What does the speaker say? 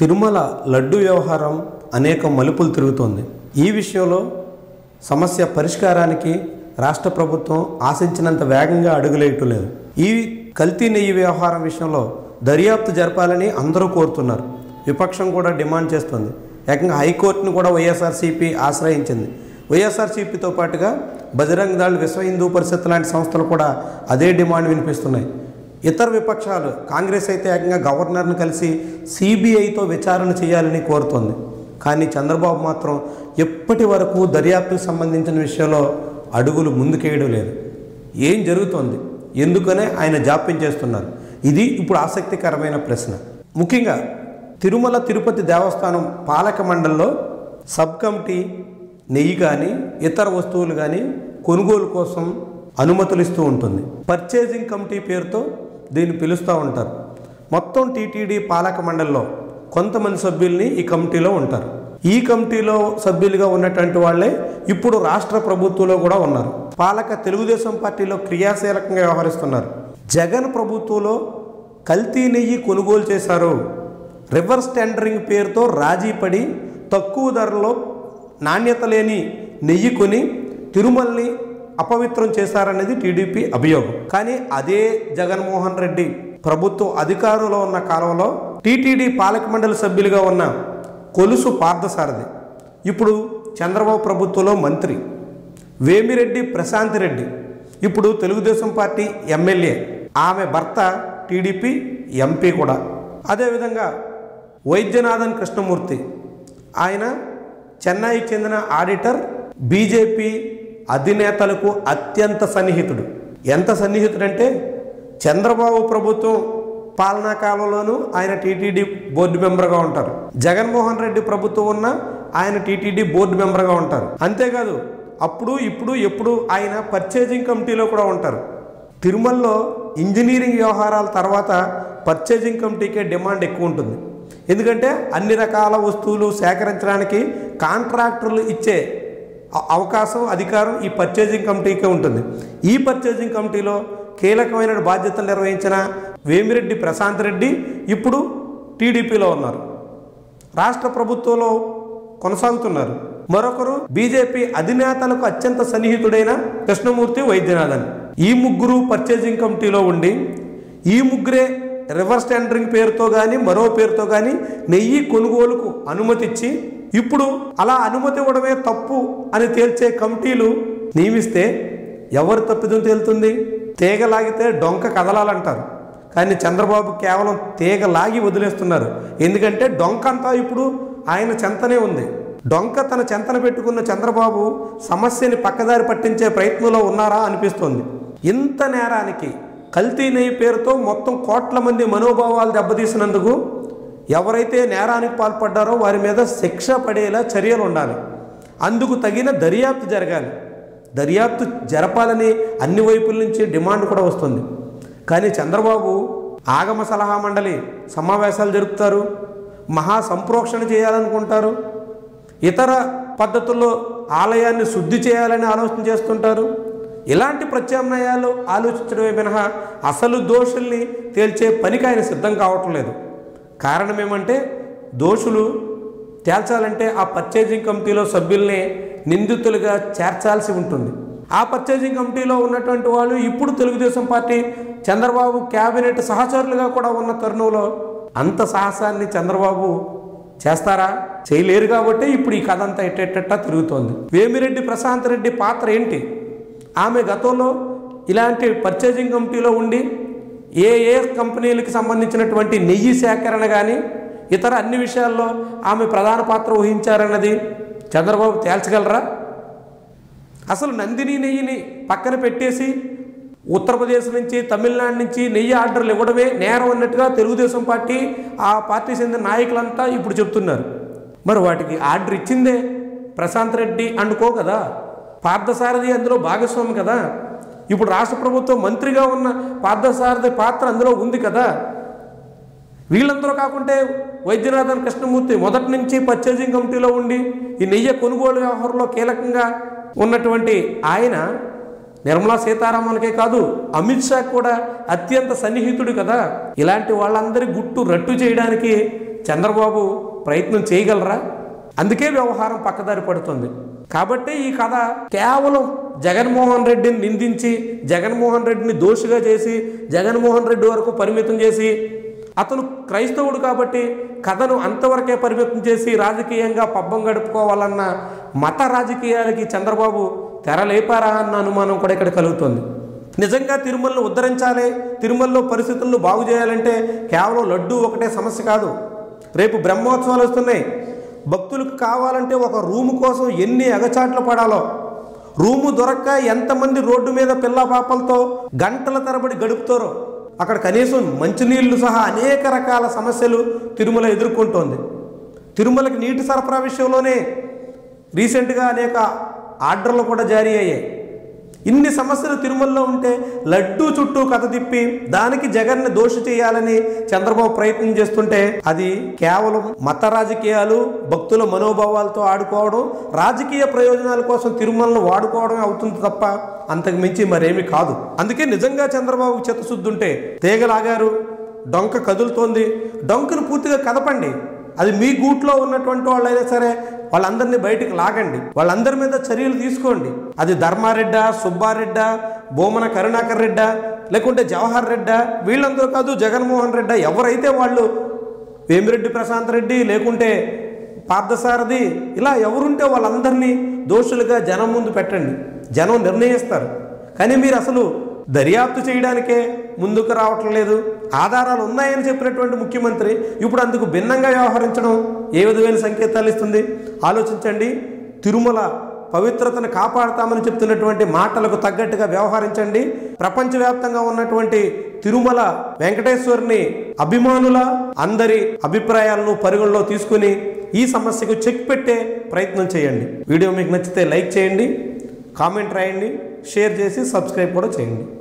తిరుమల లడ్డు వ్యవహారం అనేక మలుపులు తిరుగుతోంది. ఈ విషయంలో సమస్య పరిష్కారానికి రాష్ట్ర ప్రభుత్వం ఆశించినంత వేగంగా అడుగులేయటం లేదు. ఈ కల్తీ నెయ్యి వ్యవహారం విషయంలో దర్యాప్తు జరపాలని అందరూ కోరుతున్నారు. విపక్షం కూడా డిమాండ్ చేస్తుంది. ఏకంగా హైకోర్టును కూడా వైఎస్ఆర్సీపీ ఆశ్రయించింది. వైఎస్ఆర్సీపీతో పాటుగా బజరంగ్ దళ్, విశ్వ హిందూ పరిషత్ లాంటి సంస్థలు కూడా అదే డిమాండ్ వినిపిస్తున్నాయి. ఇతర విపక్షాలు కాంగ్రెస్ అయితే ఏకంగా గవర్నర్ను కలిసి సిబిఐతో విచారణ చేయాలని కోరుతోంది. కానీ చంద్రబాబు మాత్రం ఎప్పటి వరకు దర్యాప్తుకు సంబంధించిన విషయంలో అడుగులు ముందుకేయడం లేదు. ఏం జరుగుతోంది, ఎందుకనే ఆయన జాప్యం చేస్తున్నారు? ఇది ఇప్పుడు ఆసక్తికరమైన ప్రశ్న. ముఖ్యంగా తిరుమల తిరుపతి దేవస్థానం పాలక మండలిలో సబ్ కమిటీ నెయ్యి కానీ ఇతర వస్తువులు కానీ కొనుగోలు కోసం అనుమతులు ఇస్తూ ఉంటుంది. పర్చేజింగ్ కమిటీ పేరుతో దీన్ని పిలుస్తూ ఉంటారు. మొత్తం టీటీడీ పాలక మండలిలో కొంతమంది సభ్యుల్ని ఈ కమిటీలో ఉంటారు. ఈ కమిటీలో సభ్యులుగా ఉన్నటువంటి వాళ్ళే ఇప్పుడు రాష్ట్ర ప్రభుత్వంలో కూడా ఉన్నారు. పాలక తెలుగుదేశం పార్టీలో క్రియాశీలకంగా వ్యవహరిస్తున్నారు. జగన్ ప్రభుత్వంలో కల్తీ నెయ్యి కొనుగోలు చేశారు. రివర్స్ టెండరింగ్ పేరుతో రాజీ పడి తక్కువ ధరలో నాణ్యత లేని నెయ్యి కొని తిరుమలని అపవిత్రం చేశారనేది టీడీపీ అభియోగం. కానీ అదే జగన్మోహన్ రెడ్డి ప్రభుత్వం అధికారంలో ఉన్న కాలంలో టీటీడీ పాలక మండలి సభ్యులుగా ఉన్న కొలుసు పార్థసారథి ఇప్పుడు చంద్రబాబు ప్రభుత్వంలో మంత్రి, వేమిరెడ్డి ప్రశాంత్ రెడ్డి ఇప్పుడు తెలుగుదేశం పార్టీ ఎమ్మెల్యే, ఆమె భర్త టీడీపీ ఎంపీ కూడా. అదేవిధంగా వైద్యనాథన్ కృష్ణమూర్తి, ఆయన చెన్నైకి చెందిన ఆడిటర్, బీజేపీ అధినేతలకు అత్యంత సన్నిహితుడు. ఎంత సన్నిహితుడంటే చంద్రబాబు ప్రభుత్వం పాలనా కాలంలోనూ ఆయన టీటీడీ బోర్డు మెంబర్గా ఉంటారు. జగన్మోహన్ రెడ్డి ప్రభుత్వం ఉన్న ఆయన టీటీడీ బోర్డు మెంబర్గా ఉంటారు. అంతేకాదు అప్పుడు ఇప్పుడు ఎప్పుడు ఆయన పర్చేజింగ్ కమిటీలో కూడా ఉంటారు. తిరుమలలో ఇంజనీరింగ్ వ్యవహారాల తర్వాత పర్చేజింగ్ కమిటీకే డిమాండ్ ఎక్కువ ఉంటుంది. ఎందుకంటే అన్ని రకాల వస్తువులు సేకరించడానికి కాంట్రాక్టర్లు ఇచ్చే అవకాశం, అధికారం ఈ పర్చేజింగ్ కమిటీకే ఉంటుంది. ఈ పర్చేజింగ్ కమిటీలో కీలకమైన బాధ్యతలు నిర్వహించిన వేమిరెడ్డి ప్రశాంత్ రెడ్డి ఇప్పుడు టీడీపీలో ఉన్నారు, రాష్ట్ర ప్రభుత్వంలో కొనసాగుతున్నారు. మరొకరు బీజేపీ అధినేతలకు అత్యంత సన్నిహితుడైన కృష్ణమూర్తి, వైద్యనాథన్. ఈ ముగ్గురు పర్చేజింగ్ కమిటీలో ఉండి ఈ ముగ్గురే రివర్స్ టెండరింగ్ పేరుతో కానీ మరో పేరుతో కానీ నెయ్యి కొనుగోలుకు అనుమతి ఇచ్చి ఇప్పుడు అలా అనుమతి ఇవ్వడమే తప్పు అని తేల్చే కమిటీలు నియమిస్తే ఎవరు తప్పిదం తేలుతుంది? తీగ లాగితే డొంక కదలాలంటారు. కానీ చంద్రబాబు కేవలం తీగ లాగి వదిలేస్తున్నారు. ఎందుకంటే డొంక అంతా ఇప్పుడు ఆయన చెంతనే ఉంది. డొంక తన చెంతన పెట్టుకున్న చంద్రబాబు సమస్యని పక్కదారి పట్టించే ప్రయత్నంలో ఉన్నారా అనిపిస్తోంది. ఇంత నేరానికి కల్తీ నెయ్యి పేరుతో మొత్తం కోట్ల మంది మనోభావాలు దెబ్బతీసినందుకు ఎవరైతే నేరానికి పాల్పడ్డారో వారి మీద శిక్ష పడేలా చర్యలు ఉండాలి. అందుకు తగిన దర్యాప్తు జరగాలి. దర్యాప్తు జరపాలని అన్ని వైపుల నుంచి డిమాండ్ కూడా వస్తుంది. కానీ చంద్రబాబు ఆగమ సలహా మండలి సమావేశాలు జరుపుతారు, మహా సంప్రోక్షణ చేయాలనుకుంటారు, ఇతర పద్ధతుల్లో ఆలయాన్ని శుద్ధి చేయాలని ఆలోచన చేస్తుంటారు. ఇలాంటి ప్రత్యామ్నాయాలు ఆలోచించడమే మినహా అసలు దోషుల్ని తేల్చే పనికి ఆయన సిద్ధం కావటం లేదు. కారణం ఏమంటే దోషులు తేల్చాలంటే ఆ పర్చేజింగ్ కమిటీలో సభ్యుల్ని నిందితులుగా చేర్చాల్సి ఉంటుంది. ఆ పర్చేజింగ్ కమిటీలో ఉన్నటువంటి వాళ్ళు ఇప్పుడు తెలుగుదేశం పార్టీ చంద్రబాబు క్యాబినెట్ సహచరులుగా కూడా ఉన్న తరుణంలో అంత సాహసాన్ని చంద్రబాబు చేస్తారా? చేయలేరు. కాబట్టి ఇప్పుడు ఈ కథ అంతా ఎట్టెట్టా తిరుగుతోంది. వేమిరెడ్డి ప్రశాంత్ రెడ్డి పాత్ర ఏంటి? ఆమె గతంలో ఇలాంటి పర్చేజింగ్ కమిటీలో ఉండి ఏ కంపెనీలకు సంబంధించినటువంటి నెయ్యి సేకరణ కానీ ఇతర అన్ని విషయాల్లో ఆమె ప్రధాన పాత్ర వహించారన్నది చంద్రబాబు తేల్చగలరా? అసలు నందిని నెయ్యిని పక్కన పెట్టేసి ఉత్తరప్రదేశ్ నుంచి, తమిళనాడు నుంచి నెయ్యి ఆర్డర్లు ఇవ్వడమే నేరం అన్నట్టుగా తెలుగుదేశం పార్టీ, ఆ పార్టీ చెందిన నాయకులంతా ఇప్పుడు చెప్తున్నారు. మరి వాటికి ఆర్డర్ ఇచ్చిందే ప్రశాంత్ రెడ్డి అనుకో కదా, పార్థసారథి అందులో భాగస్వామి కదా. ఇప్పుడు రాష్ట్ర ప్రభుత్వం మంత్రిగా ఉన్న పార్థసారథి పాత్ర అందులో ఉంది కదా. వీళ్ళందరూ కాకుంటే వైద్యనాథన్ కృష్ణమూర్తి మొదటి నుంచి పర్చేజింగ్ కమిటీలో ఉండి ఈ నెయ్యి కొనుగోలు వ్యవహారంలో కీలకంగా ఉన్నటువంటి ఆయన నిర్మలా సీతారామన్కే కాదు అమిత్ షా కూడా అత్యంత సన్నిహితుడు కదా. ఇలాంటి వాళ్ళందరి గుట్టు రట్టు చేయడానికి చంద్రబాబు ప్రయత్నం చేయగలరా? అందుకే వ్యవహారం పక్కదారి పడుతుంది. కాబట్టి ఈ కథ కేవలం జగన్మోహన్ రెడ్డిని నిందించి, జగన్మోహన్ రెడ్డిని దోషిగా చేసి, జగన్మోహన్ రెడ్డి వరకు పరిమితం చేసి, అతను క్రైస్తవుడు కాబట్టి కథను అంతవరకే పరిమితం చేసి రాజకీయంగా పబ్బం గడుపుకోవాలన్న మత రాజకీయాలకి చంద్రబాబు తెరలేపారా అన్న అనుమానం కూడా ఇక్కడ కలుగుతుంది. నిజంగా తిరుమలను ఉద్ధరించాలి, తిరుమలలో పరిస్థితులను బాగు చేయాలంటే కేవలం లడ్డూ ఒకటే సమస్య కాదు. రేపు బ్రహ్మోత్సవాలు వస్తున్నాయి. భక్తులకు కావాలంటే ఒక రూము కోసం ఎన్ని అగచాట్లు పడాలో, రూము దొరక్క ఎంతమంది రోడ్డు మీద పిల్ల పాపలతో గంటల తరబడి గడుపుతారో, అక్కడ కనీసం మంచినీళ్లు సహా అనేక రకాల సమస్యలు తిరుమల ఎదుర్కొంటోంది. తిరుమలకి నీటి సరఫరా విషయంలోనే రీసెంట్గా అనేక ఆర్డర్లు కూడా జారీ అయ్యాయి. ఇన్ని సమస్యలు తిరుమలలో ఉంటే లడ్డూ చుట్టూ కథ తిప్పి దానికి జగన్ని దోషి చేయాలని చంద్రబాబు ప్రయత్నం చేస్తుంటే అది కేవలం మత రాజకీయాలు, భక్తుల మనోభావాలతో ఆడుకోవడం, రాజకీయ ప్రయోజనాల కోసం తిరుమలను వాడుకోవడమే అవుతుంది తప్ప అంతకు మించి మరేమీ కాదు. అందుకే నిజంగా చంద్రబాబుకు చిత్తశుద్ధి ఉంటే తీగలాగారు, డొంక కదులుతోంది, డొంకను పూర్తిగా కదపండి. అది మీ గూట్లో ఉన్నటువంటి వాళ్ళైనా సరే వాళ్ళందరినీ బయటికి లాగండి, వాళ్ళందరి మీద చర్యలు తీసుకోండి. అది ధర్మారెడ్డా, సుబ్బారెడ్డా, బోమన కరుణాకర్ రెడ్డా, లేకుంటే జవహర్ రెడ్డా, వీళ్ళందరూ కాదు, జగన్మోహన్ రెడ్డా, ఎవరైతే వాళ్ళు, వేమిరెడ్డి ప్రశాంత్ రెడ్డి, లేకుంటే పార్థసారథి, ఇలా ఎవరుంటే వాళ్ళందరినీ దోషులుగా జనం ముందు పెట్టండి. జనం నిర్ణయిస్తారు. కానీ మీరు అసలు దర్యాప్తు చేయడానికే ముందుకు రావటం లేదు. ఆధారాలు ఉన్నాయని చెప్పినటువంటి ముఖ్యమంత్రి ఇప్పుడు అందుకు భిన్నంగా వ్యవహరించడం ఏ విధమైన సంకేతాలు ఇస్తుంది? ఆలోచించండి. తిరుమల పవిత్రతను కాపాడుతామని చెప్తున్నటువంటి మాటలకు తగ్గట్టుగా వ్యవహరించండి. ప్రపంచవ్యాప్తంగా ఉన్నటువంటి తిరుమల వెంకటేశ్వరుని అభిమానుల అందరి అభిప్రాయాలను పరిగణలో తీసుకుని ఈ సమస్యకు చెక్ పెట్టే ప్రయత్నం చేయండి. వీడియో మీకు నచ్చితే లైక్ చేయండి, కామెంట్ రాయండి, షేర్ చేసి సబ్స్క్రైబ్ కూడా చేయండి.